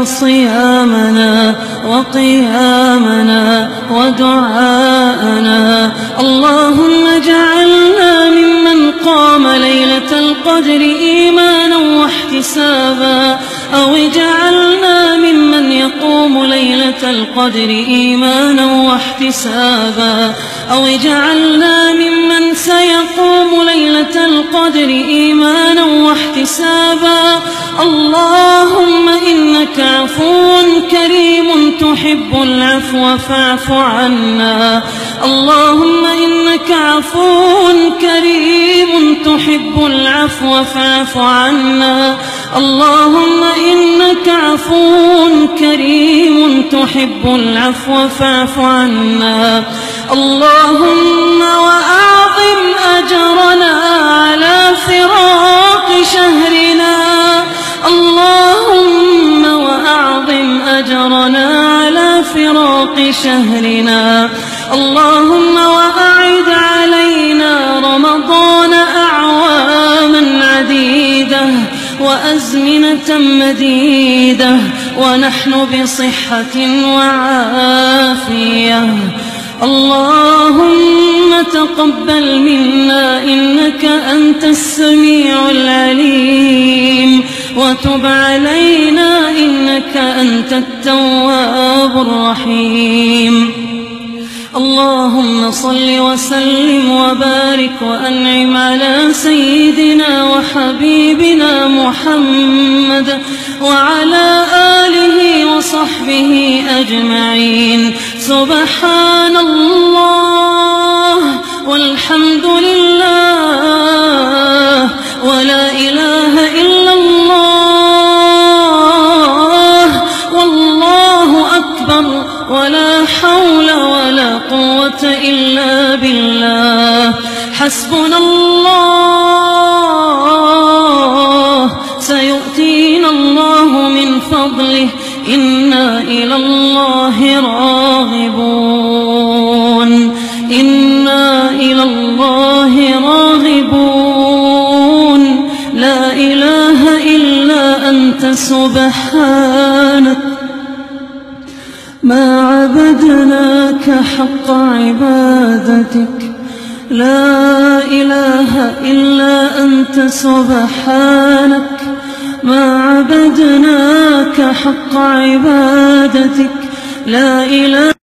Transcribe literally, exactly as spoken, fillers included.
صيامنا وقيامنا ودعاءنا. اللهم اجعلنا ممن قام ليلة القدر إيمانا واحتسابا، أو اجعلنا ممن يقوم ليلة القدر إيمانا واحتسابا، أو اجعلنا ممن سيقوم ليلة القدر إيمانا واحتسابا. اللهم إنك عفو كريم تحب العفو فاعف عنا. اللهم إنك عفو كريم تحب العفو فاعف عنا. اللهم إنك عفو كريم تحب العفو فاعف عنا. اللهم وأعظم أجرنا على فراق شهرنا. اللهم وأعظم أجرنا على فراق شهرنا. اللهم وأعد علينا رمضان أعواما عديدة وأزمنة مديدة ونحن بصحة وعافية. اللهم تقبل منا إنك أنت السميع العليم، وتب علينا إنك أنت التواب الرحيم. اللهم صل وسلم وبارك وأنعم على سيدنا وحبيبنا محمد وعلى آله وصحبه أجمعين. سبحان الله والحمد لله ولا إله إلا الله والله أكبر ولا حول ولا قوة إلا بالله. حسبنا الله سيؤتينا الله من فضله إنا إلى الله راغبون. إنا إلى الله راغبون. لا إله إلا أنت سبحانك ما عبدناك حق عبادتك. لا إله إلا أنت سبحانك ما عبدناك حق عبادتك. لا إله